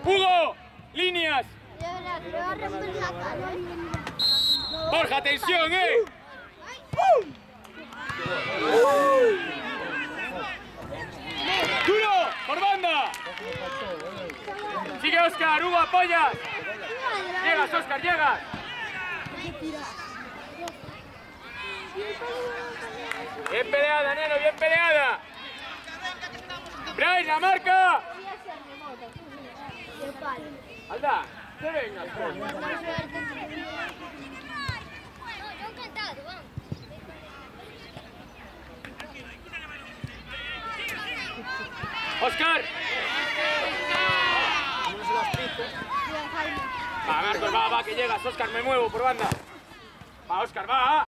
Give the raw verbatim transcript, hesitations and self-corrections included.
Hugo, líneas. Borja, atención, eh. Duro, por banda. Sigue Óscar, Hugo, apoyas. Llegas, Óscar, llegas. Bien peleada, neno, bien peleada. Bryce, la marca. Alda, te vengas. Óscar. Va, Marcos, va, va, que llegas. Óscar, me muevo por banda. Va, Óscar, va.